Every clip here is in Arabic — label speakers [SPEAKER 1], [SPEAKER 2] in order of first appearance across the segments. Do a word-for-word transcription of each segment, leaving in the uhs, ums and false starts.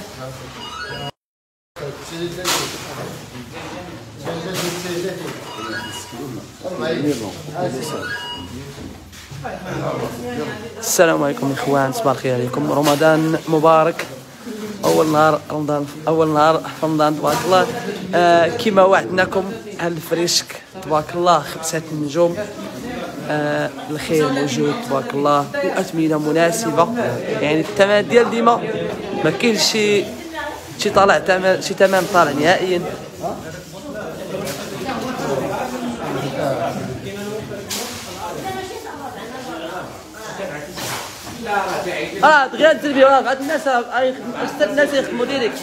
[SPEAKER 1] السلام عليكم اخوان، صباح الخير عليكم. رمضان مبارك، اول نهار رمضان، اول نهار رمضان تبارك الله. آه كما وعدناكم هالفريشك تبارك الله، خمسة النجوم. آه الخير موجود تبارك الله، واثمنه مناسبه، يعني الثمن ديال ديما ما كاينش شي شي طالع ثمن، شي ثمن طالع نهائيا. اه دغيا تزربي راه غاد الناس استاذ الناس يخدموا ديريكت.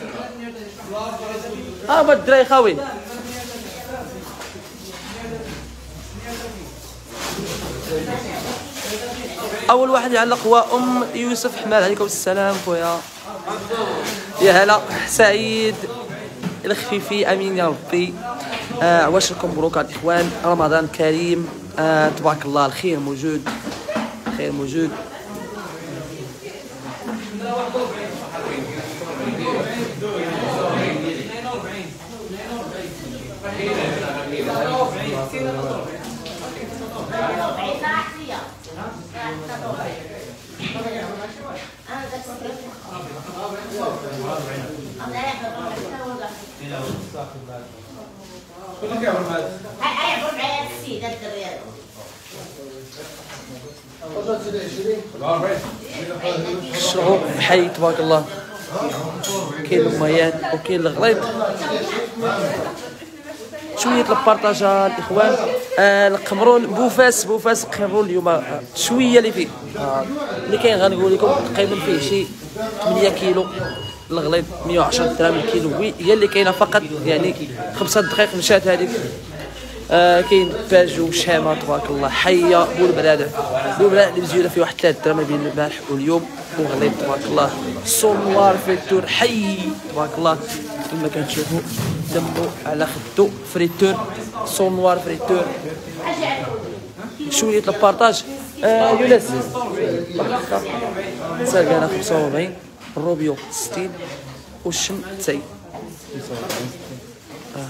[SPEAKER 1] ها هما الدراري خاوي. اول واحد يعلق هو ام يوسف حماد. عليكم السلام خويا، يا هلا سعيد الخفيفي، امين يا ربي. آه عواشركم مبروك الاخوان، رمضان كريم. آه تبارك الله، الخير موجود، الخير موجود. الشعوب حي تبارك الله، كاين الميان وكاين الغليظ. شويه البارطاجه الاخوان. آه القمرون بوفاس، بوفاس القمرون اليوم شويه اللي فيه، آه اللي كاين غنقول لكم تقريبا فيه شي ثمانية كيلو الغليظ، مية وعشرة درهم الكيلو هي اللي كاينه فقط، يعني خمسة دقائق مشات هذيك. آه كاين باجو شامه تبارك الله، حيه بولبرادة، بولبرادة اللي مزيوله فيه واحد ثلاث درهم بين البارح واليوم، وغليظ تبارك الله. سونوار فريتور حي تبارك الله، كما كتشوفوا دمو على خدو فريتور، سونوار فريتور. شويه البارطاج. آه يونس سالكانه خمسة وأربعين، الروبيو ستين، والشم تسعين. آه.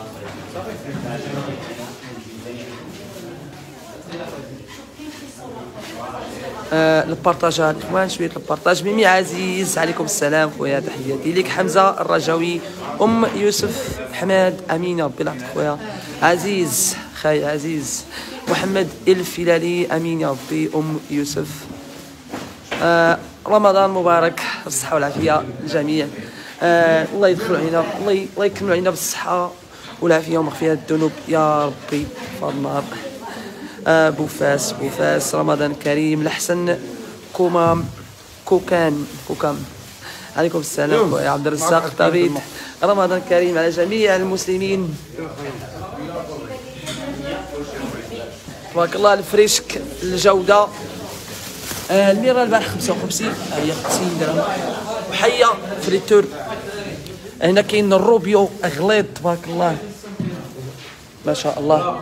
[SPEAKER 1] آه البارطاج الاخوان، شويه البارطاج. ميمي عزيز عليكم السلام خويا، تحياتي ليك. حمزه الرجاوي، ام يوسف حماد، امين يا ربي يعطيك خويا عزيز، خاي عزيز. محمد الفلالي، امين يا ربي. ام يوسف. آه رمضان مبارك، الصحه والعافيه للجميع. آه الله يدخل علينا، الله الله يكمل علينا بالصحه والعافيه ومغفره الذنوب يا ربي في النار. آه بوفاس، بوفاس رمضان كريم. الحسن كومام، كوكان، كوكام. عليكم السلام يا عبد الرزاق طبيب. رمضان كريم على جميع المسلمين تبارك الله. الفريشك الجوده. آه الميرا البارح خمسة وخمسين، هي خمسين درهم. وحيه فريتور. هنا كاين الروبيو غليظ تبارك الله ما شاء الله.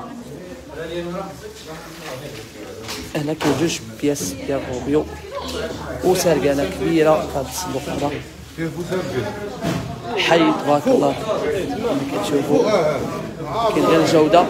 [SPEAKER 1] هنا كاين جوج بياس ديال الروبيو، وسرقانه كبيره في هذا الصندوق هذا حي تبارك الله، كما كتشوفوا. كاين غير الجوده.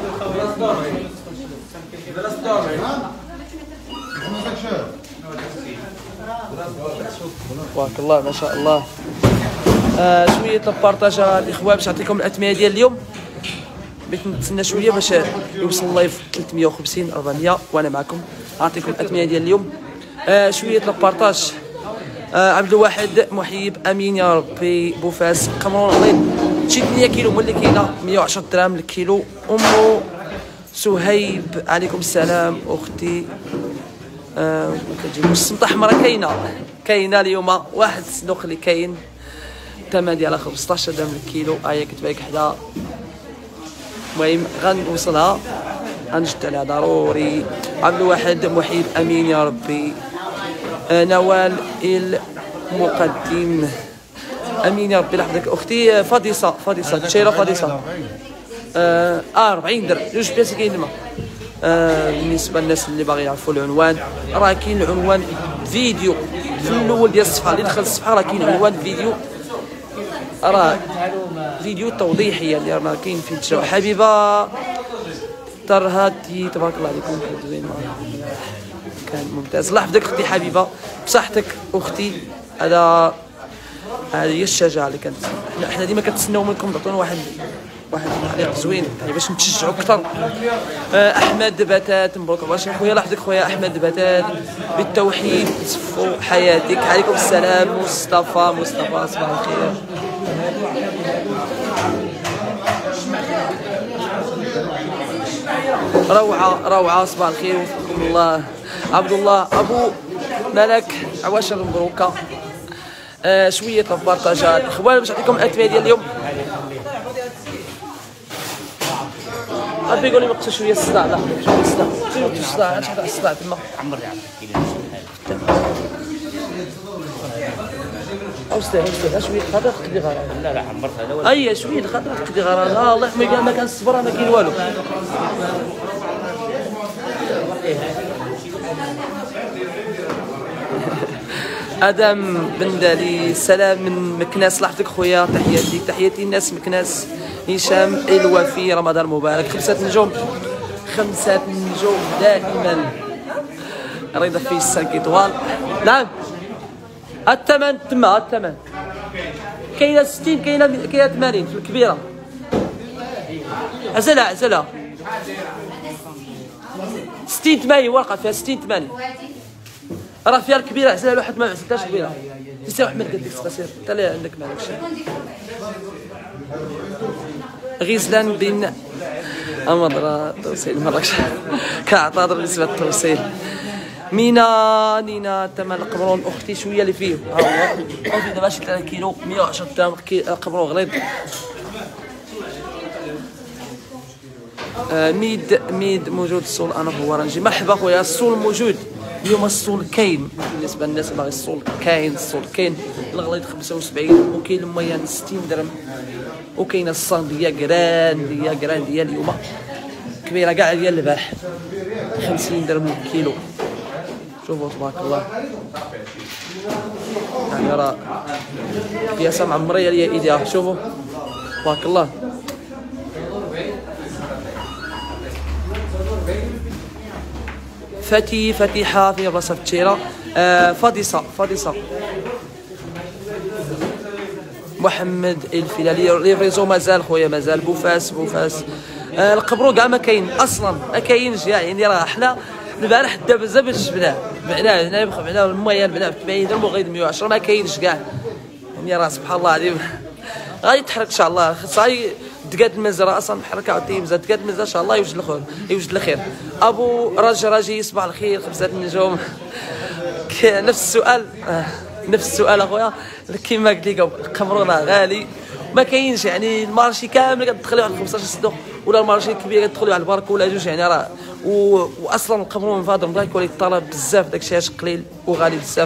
[SPEAKER 1] تبارك الله ما شاء الله. آه شويه البارطاجه الاخوان باش نعطيكم الاثمنه ديال اليوم. بغيت نتسنى شويه باش يوصل اللايف ثلاثمية وخمسين أربعمية وانا معكم. نعطيكم الاثمنه ديال اليوم. آه شويه البارطاج. آه عبد الواحد محيب، امين يا ربي. بوفاس قمرون غليظ، شي ثمانية كيلو هو اللي كاينه، مية وعشرة درهم الكيلو. ام سهيب عليكم السلام اختي. آه كتجيب السمطه حمراء كاينه، كاينه اليوم واحد الصندوق اللي كاين الثمن ديالها خمسطاش درهم الكيلو. هي كتبان لك حدا. المهم غنوصلها، غنجد عليها ضروري. عبد الواحد محيب، امين يا ربي. آه نوال المقدم، امين يا ربي يحفظك اختي. فاضصه، فاضصه تشيره فاضصه. اه أربعين درهم جوج بياس كاين الماء. آه بالنسبه للناس اللي باغي يعرفوا العنوان، راه كاين العنوان فيديو في الاول ديال الصفحه. اللي دخل الصفحه راه كاين عنوان فيديو راه فيديو توضيحي اللي راه كاين فيه التشابه. حبيبه ترهاتي تبارك الله عليكم زوين كان ممتاز. الله يحفظك اختي حبيبه بصحتك اختي. هذا هذه هي الشجاعه اللي كانت حنا ديما كنتسناو منكم تعطونا واحد واحد التعليق زوين يعني باش نتشجعوا اكثر. احمد بتات مبروك الله خويا. الله يحفظك خويا احمد بتات بالتوحيد صفو حياتك. عليكم السلام مصطفى. مصطفى صباح الخير. روعه روعه صباح الخير وفقكم الله. عبد الله ابو ملك عواشر مبروكه. آه شويه البارطاجات اخوان باش نعطيكم الاثمنه ديال اليوم. غادي يقول لي وقت شويه الصداع. لا شويه الصداع شويه الصداع اش هذا الصداع تما عمر او استاذ استاذ شويه خاطر تقدي غرام. لا لا عمرت هذا اي شويه خاطر تقدي غرام. لا الله يحميك ما كان الصبر ما كاين والو. ادم بندالي سلام من مكناس. الله يحفظك خويا تحياتي تحياتي الناس مكناس. هشام الوفي رمضان مبارك. خمسة نجوم خمسة نجوم دائما. رضا في السانك ايطوال. نعم الثمن تما الثمن كاينه ستين كاينه كاينه ثمانين في الكبيره. عزلها عزلها ستين ثمانين ورقه فيها ستين ثمانين راه فيها الكبيره. عزلها واحد ما عزلتهاش كبيره. سي احمد قال لك قصير انت اللي عندك مالك شي. غزلان بن امضرا توصيل مراكش كعطاد بالنسبه للتوصيل. مينا نينا تمن القمرون اختي شويه اللي فيه ها هو اختي دابا شي ثلاثة كيلو مية وعشرة درهم قمرون غليظ. آه ميد ميد موجود الصول انا في ورنجي. مرحبا خويا الصول موجود اليوم. الصول كاين بالنسبه للناس اللي باغي الصول كاين. الصول كاين الغليظ خمسة وسبعين وكاين الميان ستين درهم وكاينه الصنديه كرانديه كرانديه اليوم كبيره كاع ديال البارح خمسين درهم الكيلو. شوفوا تبارك الله يعني راه قياسه معمريه ليا ايديها. شوفوا تبارك الله. فتي فتيحه في بلاصه التيره. آه فاضصه فاضصه محمد الفلالي. ليفريزو مازال خويا مازال. بوفاس بوفاس. آه القبرو كاع ما كاين اصلا ما كاينش كاع يعني راه حنا البارح دا بزاف باش جبناه بعناه هنا بعناه المويان بعناه ب ثمانين درهم وغير مية وعشرة ما كاينش كاع يعني راه سبحان الله العظيم. غادي يتحرك ان شاء الله. صاي دقات المزرعه اصلا محركه عطيه مزال دقات المزرعه ان شاء الله يوجد الخير يوجد الخير. ابو رجا راجي صباح الخير. خمسة نجوم. نفس السؤال آه. نفس السؤال اخويا كيما قلت لك القمرون غالي ما كاينش يعني المارشي كامل كتدخلوا على خمسطاش صندوق ولا المارشي الكبير كتدخلوا على البارك ولا جوج يعني راه و... واصلا القمرون في هذا رمضان كيولي الطلب بزاف داكشي علاش قليل وغالي بزاف.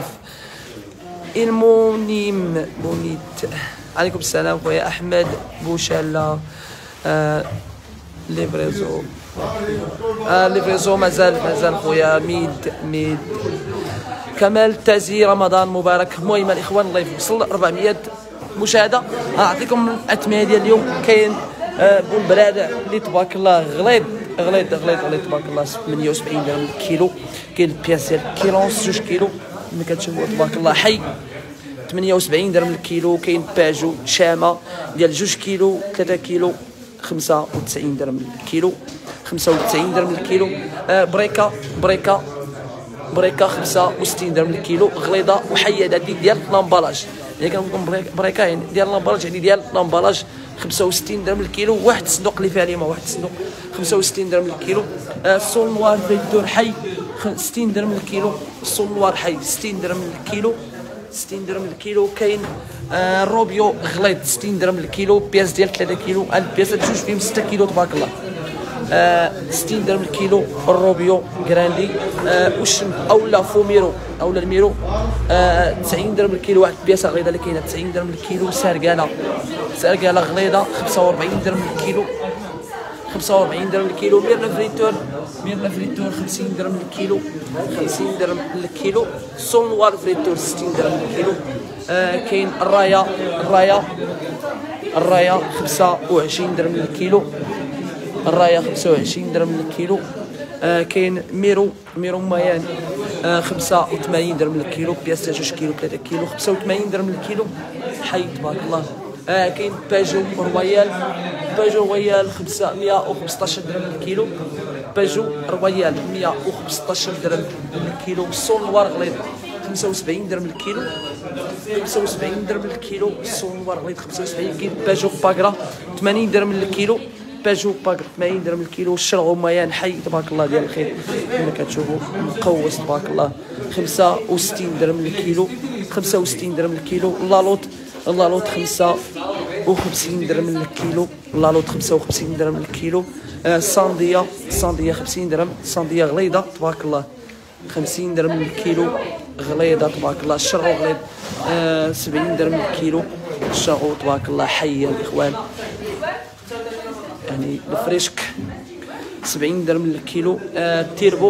[SPEAKER 1] المونيم بونيت. عليكم السلام خويا احمد بوشاله. آه ليفريزو آه ليفريزو مازال مازال خويا. ميد ميد كمال تازي رمضان مبارك. المهم الاخوان الله يوصل أربعمية مشاهده. غنعطيكم الاثمنه ديال اليوم. كاين آه بولبراد اللي تبارك الله غليظ غليظ غليظ غليظ تبارك الله ثمانية وسبعين درهم الكيلو. كاين البياس ديال كيلونس جوج كيلو ملي كتشوفوا تبارك الله حي ثمانية وسبعين درهم الكيلو. كاين باجو شامه ديال جوج كيلو ثلاثة كيلو خمسة وتسعين درهم الكيلو خمسة وتسعين درهم الكيلو. آه بريكا بريكا بريكا خمسة وستين درهم الكيلو غليظه وحيده ديال لامبالاج يعني كنقول بريكا يعني ديال لامبالاج يعني ديال لامبالاج خمسة وستين درهم الكيلو. واحد الصندوق اللي فيها اليوم واحد الصندوق خمسة وستين درهم الكيلو. آه الصول نوار في الدور حي ستين درهم الكيلو. الصول نوار حي ستين درهم الكيلو ستين درهم الكيلو. كاين آه الروبيو غليظ ستين درهم الكيلو. بياس ديال ثلاثة كيلو البياسات جوج فيهم ستة كيلو تبارك الله. آه ستين درهم الكيلو الروبيو غراندي. آه وشم اولا فوميرو اولا الميرو آه تسعين درهم الكيلو. واحد البياسه غليظه اللي كاينه تسعين درهم الكيلو. سارقاله سارقاله غليظه خمسة وأربعين درهم الكيلو خمسة وأربعين درهم الكيلو. ميرنا فريتور ميرنا فريتور خمسين درهم للكيلو، خمسين درهم للكيلو. سول نوار فريتور ستين درهم للكيلو. آه كاين الرايه، الرايه الرايه خمسة وعشرين درهم للكيلو، الرايه خمسة وعشرين درهم للكيلو. آه كاين ميرو، ميرو مايان آه خمسة وثمانين درهم للكيلو، بياسة جوج كيلو ثلاثة كيلو، خمسة وثمانين درهم للكيلو. حي تبارك الله. آه كاين باجو رويال، باجو رويال خمسة مية وخمسطاش درهم للكيلو، باجو رويال مية وخمسطاش درهم للكيلو. سول نوار غليظ خمسة وسبعين درهم للكيلو، خمسة وسبعين درهم للكيلو. سول نوار غليظ خمسة وسبعين. كاين باجو باكرا ثمانين درهم للكيلو، باجو باكرا ثمانين درهم للكيلو. الشرغو ميان حي تبارك الله ديال الخير كما كتشوفوا مقوس تبارك الله خمسة وستين درهم للكيلو، خمسة وستين درهم للكيلو. لالوط، لالوط خمسة وخمسين درهم للكيلو، لالوط خمسة وخمسين درهم للكيلو. آه صاندية، صاندية خمسين درهم، صاندية غليظة تبارك الله خمسين درهم للكيلو، غليظة تبارك الله. الشرغو غليظ آه سبعين درهم للكيلو، الشرغو تبارك الله حي الاخوان. يعني الفريشك سبعين درهم للكيلو. آه تيربو،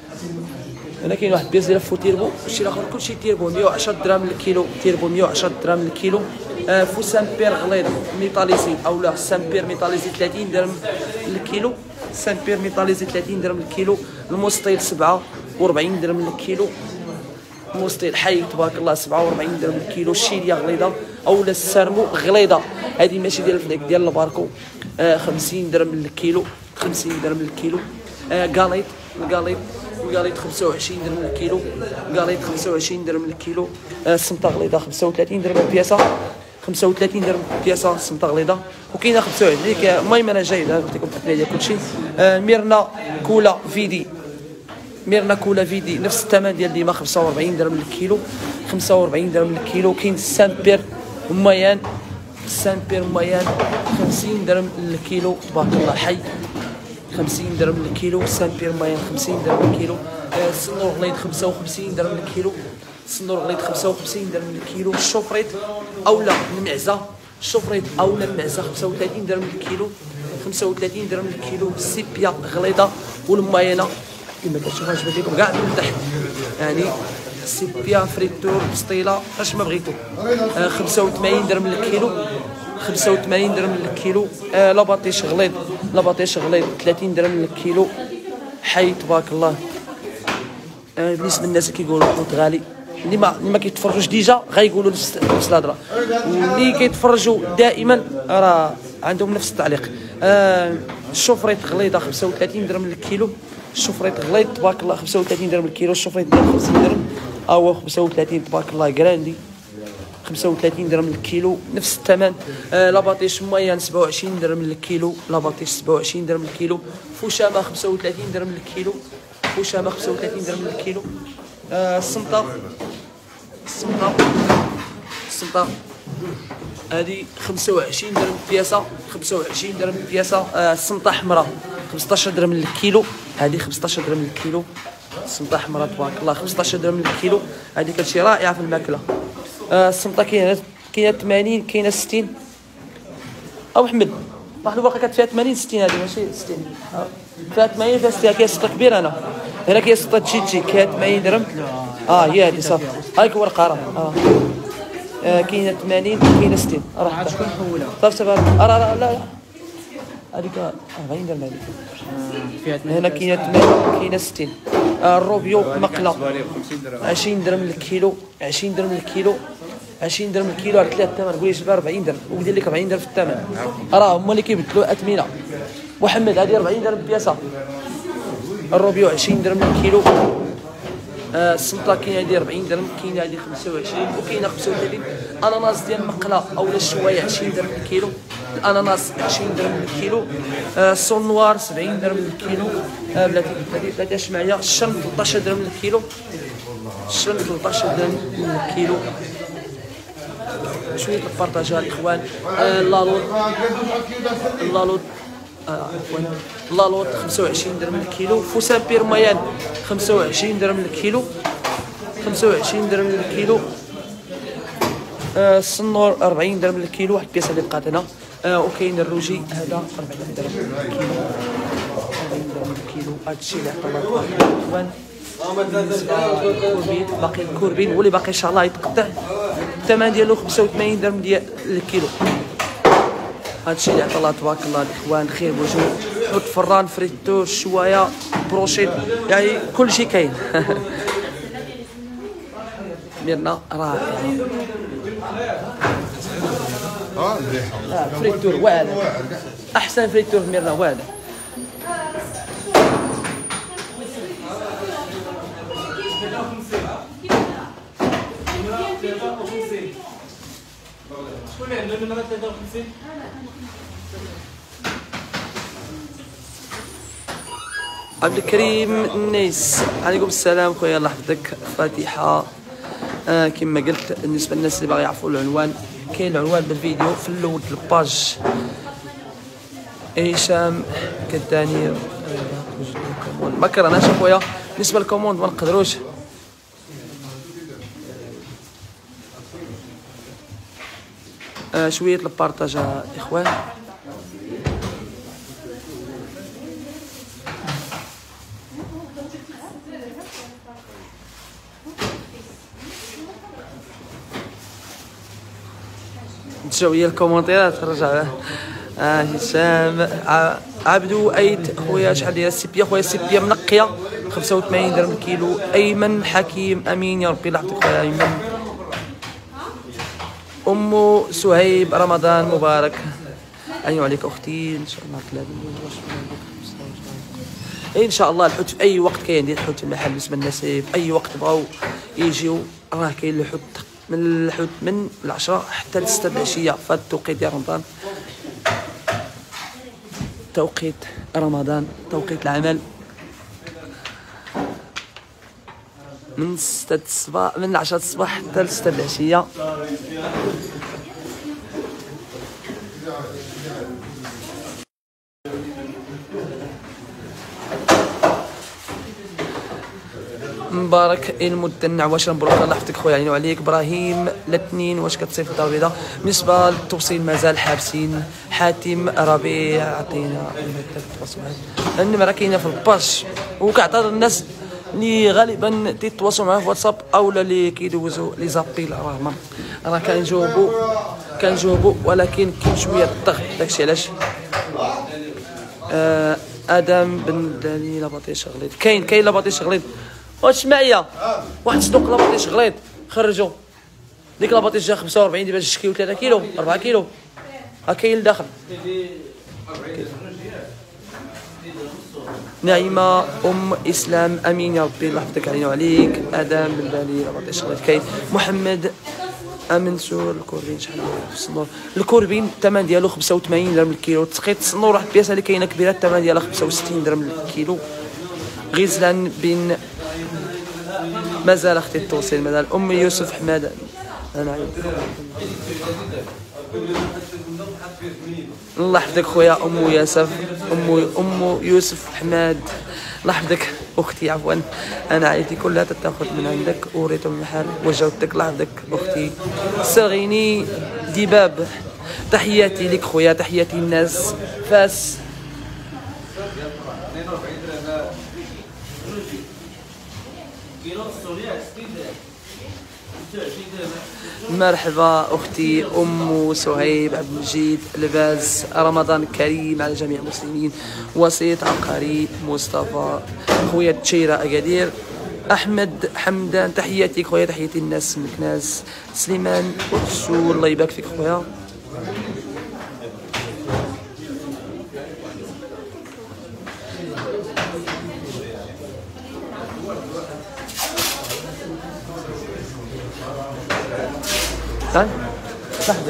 [SPEAKER 1] هنا كاين واحد بياز ديال فو تيربو، الشيء الاخر كلشي تيربو مية وعشرة درهم للكيلو، تيربو مية وعشرة درهم للكيلو. آه فو سامبير غليظ ميطاليزي اولا سامبير ميطاليزي ثلاثين درهم للكيلو، سامبير ميطاليزي ثلاثين درهم للكيلو. الموستيل سبعة وأربعين درهم للكيلو، الموستيل حي تبارك الله سبعة وأربعين درهم للكيلو. الشيليا غليظه اولا السارمو غليظه هذه ماشي ديال الفليك ديال الباركو آه خمسين درهم للكيلو، خمسين درهم للكيلو. آه قاليط، القاليط القاليط خمسة وعشرين درهم للكيلو، القاليط خمسة وعشرين درهم للكيلو. آه السمطه غليظه خمسة وثلاثين درهم البياسه، خمسة وثلاثين درهم البياسه السمطه غليظه. وكاينه خمسة وعشرين. المهم انا جاي قلت لكم التقنيه ديال كلشي. آه ميرنا كولا فيدي، ميرنا كولا فيدي نفس الثمن ديال ديما خمسة وأربعين درهم للكيلو، خمسة وأربعين درهم للكيلو. كاين سامبير مايان، سامبير مايان خمسين درهم للكيلو تبارك الله حي، خمسين درهم للكيلو. سامبير مايان خمسين درهم للكيلو. آه الصنور غليظ خمسة وخمسين درهم للكيلو، الصنور غليظ خمسة وخمسين درهم للكيلو. الشوفريت اولا المعزه، الشوفريت اولا المعزه خمسة وثلاثين درهم للكيلو، خمسة وثلاثين درهم للكيلو. السيبيا غليظه والماينه كما كتشوفوا جبت لكم كاع من تحت، يعني سيبيا فريتور بسطيله اش ما بغيتو. آه خمسة وثمانين درهم للكيلو، خمسة وثمانين درهم للكيلو. آه لاباطيش غليظ، لاباطيش غليظ ثلاثين درهم للكيلو حي تبارك الله. آه بالنسبه للناس كيقولوا الحوت غالي، اللي ما اللي ما كيتفرجوش ديجا غايقولوا نفس نفس الهضره، واللي كيتفرجوا دائما راه عندهم نفس التعليق. آه الشوفريت غليظه خمسة وثلاثين درهم للكيلو، الشوفريت غليظ تبارك الله خمسة وثلاثين درهم للكيلو. الشوفريت ديال خمسين درهم او خمسة وثلاثين تبارك الله كراندي خمسة وثلاثين درهم للكيلو نفس الثمن. آه لاباطيش مايان سبعة وعشرين درهم للكيلو، لاباطيش سبعة وعشرين درهم للكيلو. فوشامه خمسة وثلاثين درهم للكيلو، فوشامه خمسة وثلاثين درهم للكيلو. آه السمطه، السمطه السمطه هذه خمسة وعشرين درهم البياسه، خمسة وعشرين درهم البياسه. آه السمطه حمراء خمسطاش درهم للكيلو، هذه خمسطاش درهم للكيلو. السمطه حمراء تبارك الله خمسطاش درهم للكيلو، هذه كتجي رائعه في الماكله. آه السمطه كاينه كاينه ثمانين كاينه ستين. او احمد واحد باقي كانت فيها ثمانين ستين، هذه ماشي ستين آه. فيها ثمانين فيها ستين. كاين سطه كبيره انا هنا كاين سطه تشيتشي كاين ثمانين درهم. اه هي هذه صافي هاك ورقه راه اه, آه كاينه ثمانين كاينه ستين. راه عاد شكون حولها صافي صافي. اه لا لا هذيك أربعين درهم هذيك. هنا كاينه ثمانين كاينه ستين. آه الروبيو مقله عشرين درهم للكيلو، عشرين درهم للكيلو، عشرين درهم للكيلو. راه ثلاث الثمن قولي جبها أربعين درهم ويدير لك أربعين درهم في الثمن، راه هما اللي كيبدلوا اثمنه. محمد هذه أربعين درهم بياسه. الروبيو عشرين درهم للكيلو. آه السمطه كاينه هذه أربعين درهم، كاينه هذه خمسة وعشرين وكاينه خمسة وثلاثين. اناناس ديال مقله اولا الشوايه عشرين درهم للكيلو، الاناناس عشرين درهم للكيلو. آه السون نوار سبعين درهم للكيلو. آه بلاتي بلاتي اش معايا الشرم ثلاثطاش درهم للكيلو، الشرم ثلاثطاش درهم للكيلو. شويه البارطاجه الاخوان. آه اللالوط، اللالوط عفوا اللالوط خمسة وعشرين درهم للكيلو. فوسامبير مايان خمسة وعشرين درهم للكيلو، خمسة وعشرين درهم للكيلو. آه الصنور أربعين درهم للكيلو، واحد البياسه اللي بقات هنا. آه وكاين الروجي هذا أربعين درهم للكيلو، وأربعين درهم الكيلو. هادشي اللي عطا الله تبارك الاخوان. بالنسبه للكوربين باقي الكوربين هو اللي باقي ان شاء الله يتقطع، الثمن ديالو خمسة وثمانين درهم ديال الكيلو. هادشي اللي عطا الله تبارك الله الاخوان، خير وجود، حوت فران، فريتور، شوايه، بروشيت، يعني كلشي كاين. ميرنا رائعه.
[SPEAKER 2] اه مليحه.
[SPEAKER 1] اه فريتور واعر، احسن فريتور في ميرنا واعر.
[SPEAKER 3] شكون اللي عنده نمرة ثلاثة وخمسين؟
[SPEAKER 1] عبد الكريم النيس، عليكم السلام خويا الله يحفظك. فاتحه. آه كما قلت بالنسبه للناس اللي باغي يعرفوا العنوان، كاين العنوان بالفيديو في الاول الباج. هشام كداني ما كرهناش اخويا، بالنسبه للكوموند ما نقدروش. آه شويه البارطاج اخوان. تجاو هي الكومنتيرات رجع. اه هشام عبدو ايت خويا شحال ديال السيبيا؟ خويا السيبيا منقيه خمسة وثمانين درهم الكيلو. ايمن حكيم امين يا ربي الله يعطيك خويا ايمن. ام سهيب رمضان مبارك. ايوا عليك اختي ان شاء الله. اي ان شاء الله الحوت في اي وقت كاين، ديال الحوت في المحل بالنسبه للناس في اي وقت بغاو يجيو راه كاين الحوت من الحوت من العشرة حتى لستة العشيه في هذا التوقيت ديال رمضان، توقيت رمضان، توقيت العمل من ستة الصباح، من عشرة الصباح حتى لستة العشيه. مبارك المدنع، واش مبروك الله يحفظك خويا علينا وعليك. ابراهيم الاثنين، واش كتصيف الدار البيضاء؟ بالنسبه للتوصيل مازال حابسين. حاتم ربيع عطينا النمره كاينه في الباش، وكعطى الناس اللي غالبا تيتواصلوا معاه في واتساب اولا اللي كيدوزوا لي زابيل راه ما راه كنجاوبوا كنجاوبوا ولكن كاين شويه الضغط، داكشي علاش. آه ادم بن دالي لاباطيش غليظ، كاين كاين لاباطيش غليظ. واش معايا واحد صندوق لاباطيش غليظ خرجوا ديك لاباطيش جا خمسة وأربعين، دابا جوج كيلو ثلاثة كيلو أربعة كيلو ها كاين لداخل. نعيمه ام اسلام امين يا ربي الله يحفظك علينا وعليك. ادم بن بالي لاباطيش غليظ كاين. محمد امنسور الكوربين شحال في الصنور؟ الكوربين الثمن ديالو خمسة وثمانين درهم الكيلو. تسقيط الصنور واحد البياسه اللي كاينه كبيره الثمن ديالها خمسة وستين درهم الكيلو. غزلان بن مازال اختي التوصيل مازال. ام يوسف حماد انا الله يحفظك خويا ام يوسف ام ام يوسف حماد الله يحفظك اختي. عفوا انا عائلتي كلها تتاخذ من عندك وريت المحل وجاوبتك الله يحفظك اختي. صغيني دباب تحياتي لك خويا، تحياتي الناس فاس. مرحبا اختي ام سهيب عبد المجيد لباس. رمضان كريم على جميع المسلمين. وسيط عقاري مصطفى خويا تشيره اكادير. احمد حمدان تحياتي خويا، تحياتي الناس مكناس. سليمان سو الله يبارك فيك خويا. تعال لحظة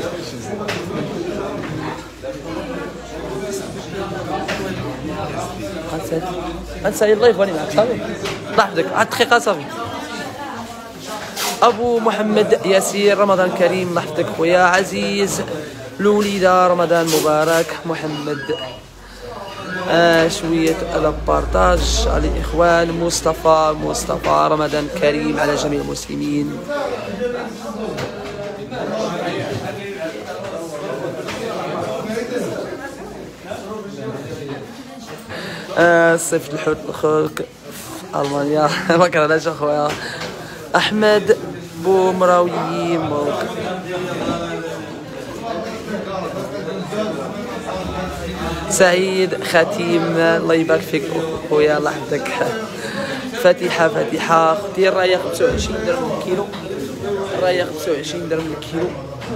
[SPEAKER 1] غنسالي اللايف واني معاك صافي لحظتك عاد دقيقة صافي. أبو محمد ياسير رمضان كريم الله يحفظك خويا. عزيز الوليدة رمضان مبارك. محمد آه شوية البارطاج على الإخوان. مصطفى مصطفى رمضان كريم على جميع المسلمين. آه صيفط الحوت لخوك في المانيا. ما كرهناش اخويا. احمد بومراوي مبروك. سعيد ختيم الله يبارك فيك خويا الله يحفظك. فاتحه فاتحه اختي الرايه خمسة وعشرين درهم الكيلو. الرايه خمسة وعشرين درهم الكيلو.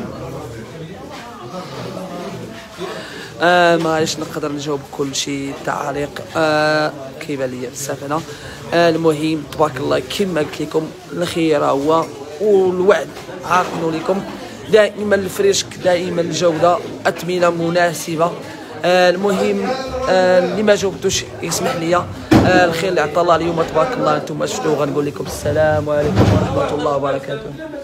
[SPEAKER 1] آه معليش نقدر نجاوب كل شيء تعليق آه كيبان ليا بزاف انا. آه المهم تبارك الله كما قلت لكم الخير هو والوعد عاقنوا لكم دائما الفريشك دائما الجوده اثمنه مناسبه. آه المهم آه اللي ما جاوبتوش يسمح لي. آه الخير اللي عطى الله اليوم تبارك الله انتم شفتوا. غنقول لكم السلام عليكم ورحمه الله وبركاته.